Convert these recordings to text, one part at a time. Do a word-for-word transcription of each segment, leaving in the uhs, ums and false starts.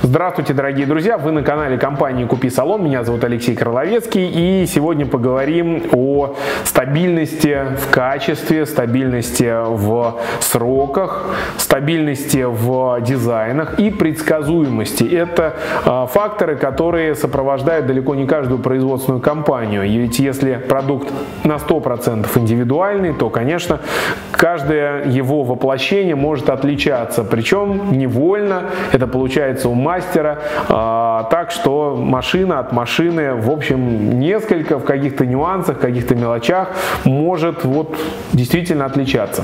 Здравствуйте, дорогие друзья! Вы на канале компании Купи Салон. Меня зовут Алексей Кроловецкий, и сегодня поговорим о стабильности в качестве, стабильности в сроках, стабильности в дизайнах и предсказуемости. Это э, факторы, которые сопровождают далеко не каждую производственную компанию. И ведь если продукт на сто процентов индивидуальный, то, конечно, каждое его воплощение может отличаться. Причем невольно это получается у мастера, а, так что машина от машины, в общем, несколько в каких-то нюансах, каких-то мелочах может вот действительно отличаться.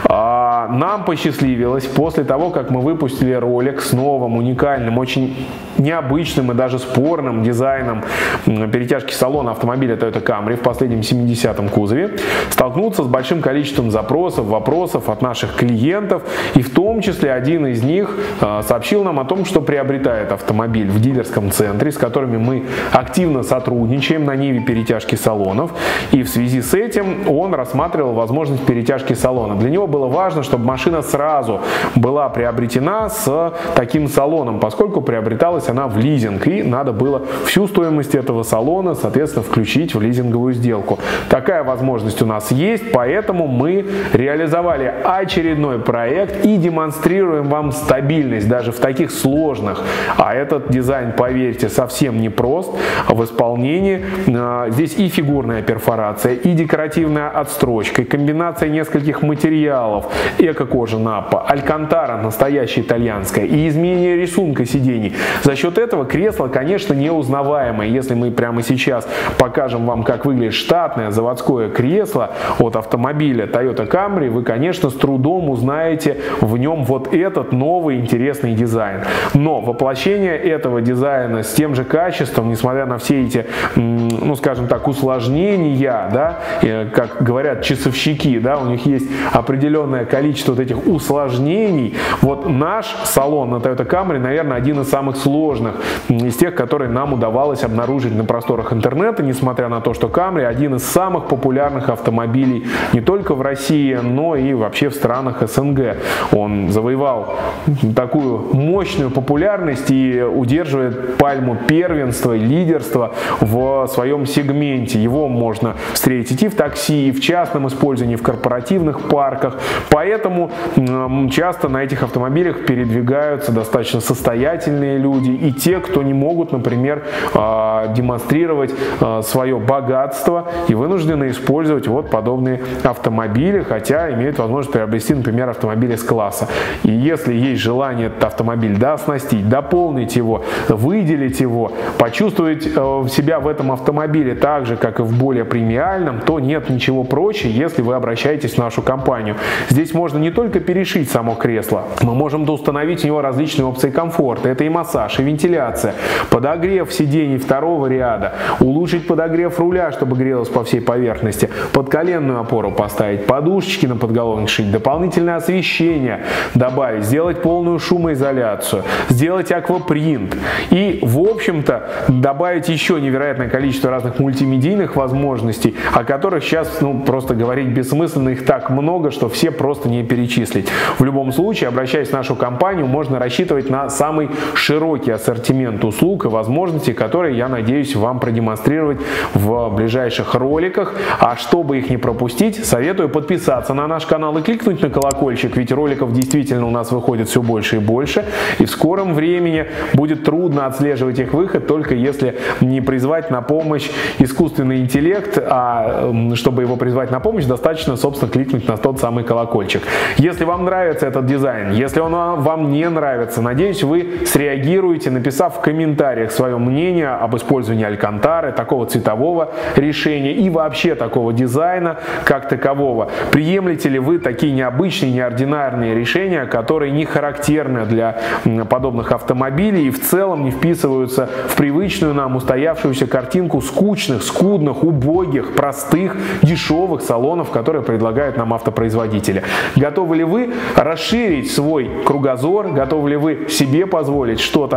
А, нам посчастливилось после того, как мы выпустили ролик с новым, уникальным, очень необычным и даже спорным дизайном перетяжки салона автомобиля Toyota Camry в последнем семидесятом кузове, столкнуться с большим количеством запросов, вопросов от наших клиентов, и в том числе один из них а, сообщил нам о том, что приобретает автомобиль в дилерском центре, с которыми мы активно сотрудничаем на ниве перетяжки салонов, и в связи с этим он рассматривал возможность перетяжки салона. Для него было важно, чтобы машина сразу была приобретена с таким салоном, поскольку приобреталась она в лизинг, и надо было всю стоимость этого салона, соответственно, включить в лизинговую сделку. Такая возможность у нас есть, поэтому мы реализовали очередной проект и демонстрируем вам стабильность даже в таких сложных, а этот дизайн, поверьте, совсем не прост в исполнении. Здесь и фигурная перфорация, и декоративная отстрочка, и комбинация нескольких материалов, эко-кожа Напа, алькантара настоящая итальянская, и изменение рисунка сидений. За счет этого кресло, конечно, неузнаваемое. Если мы прямо сейчас покажем вам, как выглядит штатное заводское кресло от автомобиля Toyota Camry, вы, конечно, с трудом узнаете в нем вот этот новый интересный дизайн. Но воплощение этого дизайна с тем же качеством, несмотря на все эти, ну скажем так, усложнения, да, как говорят часовщики, да, у них есть определенное количество вот этих усложнений. Вот наш салон на Toyota Camry, наверное, один из самых сложных из тех, которые нам удавалось обнаружить на просторах интернета, несмотря на то, что Camry один из самых популярных автомобилей не только в России, но и вообще в странах СНГ. Он завоевал такую мощную популярность и удерживает пальму первенства и лидерства в своем сегменте. Его можно встретить и в такси, и в частном использовании, в корпоративных парках. Поэтому часто на этих автомобилях передвигаются достаточно состоятельные люди и те, кто не могут, например, демонстрировать свое богатство и вынуждены использовать вот подобные автомобили, хотя имеют возможность приобрести, например, автомобиль С-класса. И если есть желание этот автомобиль дооснастить, дополнить его, выделить его, почувствовать себя в этом автомобиле так же, как и в более премиальном, то нет ничего проще, если вы обращаетесь в нашу компанию. Здесь можно не только перешить само кресло, мы можем доустановить у него различные опции комфорта. Это и массаж, и вентиляция, подогрев сидений второго ряда, улучшить подогрев руля, чтобы грелось по всей поверхности, подколенную опору поставить, подушечки на подголовник шить, дополнительное освещение добавить, сделать полную шумоизоляцию, сделать аквапринт и, в общем-то, добавить еще невероятное количество разных мультимедийных возможностей, о которых сейчас, ну, просто говорить бессмысленно, их так много, что все просто не перечислить. В любом случае, обращаясь в нашу компанию, можно рассчитывать на самый широкий ассортимент услуг и возможностей, которые, я надеюсь, вам продемонстрировать в ближайших роликах. А чтобы их не пропустить, советую подписаться на наш канал и кликнуть на колокольчик, ведь роликов действительно у нас выходит все больше и больше, и в скором времени будет трудно отслеживать их выход, только если не призвать на помощь искусственный интеллект, а чтобы его призвать на помощь, достаточно, собственно, кликнуть на тот самый колокольчик. Если вам нравится этот дизайн, если он вам не нравится, надеюсь, вы среагируете, написав в комментариях свое мнение об использовании алькантары, такого цветового решения и вообще такого дизайна как такового. Приемлете ли вы такие необычные, неординарные решения, которые не характерны для подобных автомобилей и в целом не вписываются в привычную нам устоявшуюся картинку скучных, скудных, убогих, простых, дешевых салонов, которые предлагают нам автопроизводители? Готовы ли вы расширить свой кругозор? Готовы ли вы себе позволить что-то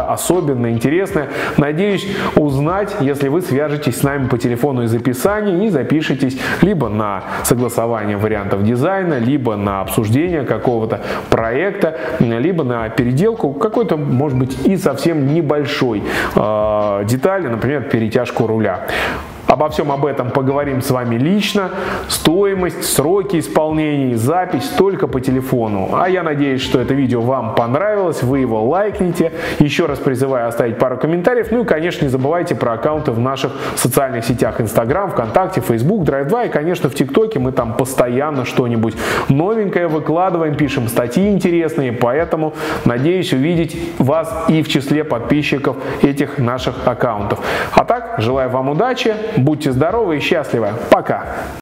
особенное, интересное. Надеюсь узнать, если вы свяжетесь с нами по телефону из описания и запишитесь либо на согласование вариантов дизайна, либо на обсуждение какого-то проекта, либо на переделку какой-то, может быть, и совсем небольшой э, детали, например, перетяжку руля. Обо всем об этом поговорим с вами лично. Стоимость, сроки исполнения, запись только по телефону. А я надеюсь, что это видео вам понравилось, вы его лайкните. Еще раз призываю оставить пару комментариев. Ну и, конечно, не забывайте про аккаунты в наших социальных сетях: Инстаграм, ВКонтакте, Фейсбук, Драйв два и, конечно, в ТикТоке. Мы там постоянно что-нибудь новенькое выкладываем, пишем статьи интересные. Поэтому надеюсь увидеть вас и в числе подписчиков этих наших аккаунтов. А так, желаю вам удачи. Будьте здоровы и счастливы. Пока!